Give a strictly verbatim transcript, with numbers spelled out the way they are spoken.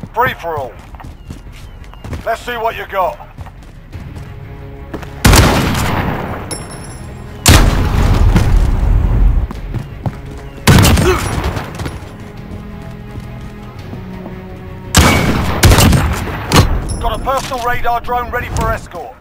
Free for all. Let's see what you got. Got a personal radar drone ready for escort.